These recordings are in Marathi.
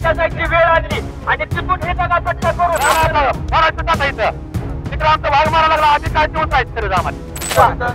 सत्यासाची वेळ आणली आणि तिथून हे जगा पट्टा करून मराठी टाकायचं तिकडे आमचा भाग मारा लागला आधी काय दिवस आहेत तरी आम्हाला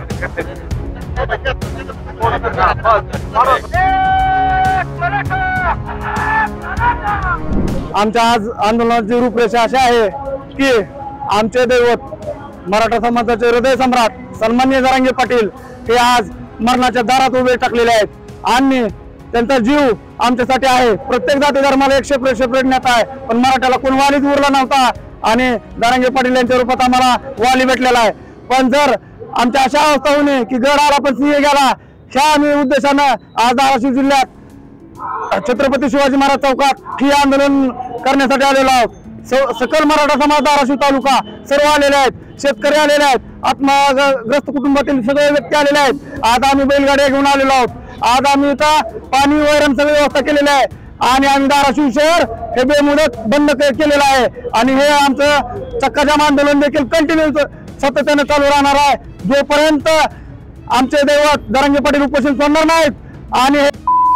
आमच्या आज आंदोलनाची रूपरेषा अशी आहे की आमचे दैवत मराठा समाजाचे हृदय सम्राट सन्माननीय जरांगे पाटील हे आज मरणाच्या दारात उभे टाकलेले आहेत आणि त्यांचा जीव आमच्यासाठी आहे। प्रत्येक जाती धर्माला एक सेपरेट नेता आहे, पण मराठ्याला कोण वालीच उरला नव्हता आणि जरांगे पाटील यांच्या रूपात आम्हाला वाली भेटलेला आहे। पण जर आमच्या अशा अवस्था होणे की गड आला पण सिंह गेला, ह्या आम्ही उद्देशानं आज धाराशिव जिल्ह्यात छत्रपती शिवाजी महाराज चौकात ठिय्या आंदोलन करण्यासाठी आलेलो आहोत। सकल मराठा समाज धाराशिव तालुका सर्व आलेले आहेत, शेतकरी आलेले आहेत, आत्मग्रस्त कुटुंबातील सगळे व्यक्ती आलेले आहेत। आज आम्ही बैलगाड्या घेऊन आलेलो आहोत। आज आम्ही इथं पाणी वैरण सगळी व्यवस्था केलेली आहे आणि आम्ही धाराशिव शहर हे बेमुदत बंद केलेलं आहे आणि हे आमचं चक्काजाम आंदोलन देखील कंटिन्यू सातत्याने चालू राहणार आहे जोपर्यंत आमचे दैवत जरांगे पाटील उपोषण सोडणार नाहीत आणि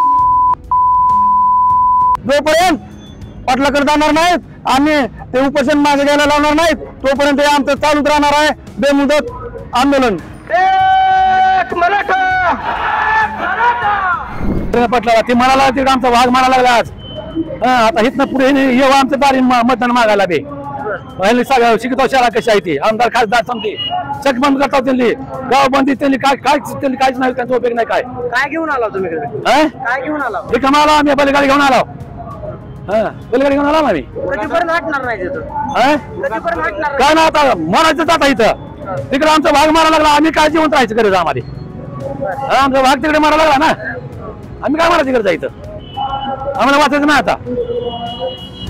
जोपर्यंत पाटलाकडे जाणार नाहीत आणि ते उपोषण मागे घ्यायला लावणार नाहीत तोपर्यंत हे आमचं चालूच राहणार आहे बेमुदत आंदोलन। पाटला ते म्हणाला तिकडे आमचा भाग मारा लागला आज आता इथनं पुढे येऊ आमचं दारी मतदान मागायला बे शिकतो शाळा कशी आहे ती आमदार खासदार समती चक बंद करता त्यांनी गाव बंदी त्यांनी त्यांनी काहीच नाही त्यांचा उपयोग नाही। काय घेऊन आला तुम्ही काय घेऊन आला हे कमाला आम्ही बैलगाडी घेऊन आलो बैलगाडी घेऊन आला ना मी काय ना आता मरायचं जाता इथं तिकडे आमचा भाग मारा लागला आम्ही काय जिवंत राहायचं गरज आम्हाला आमचा भाग तिकडे मारा लागला ना आम्ही काय मारा तिकडे जायचं आम्हाला वाचायचं ना आता।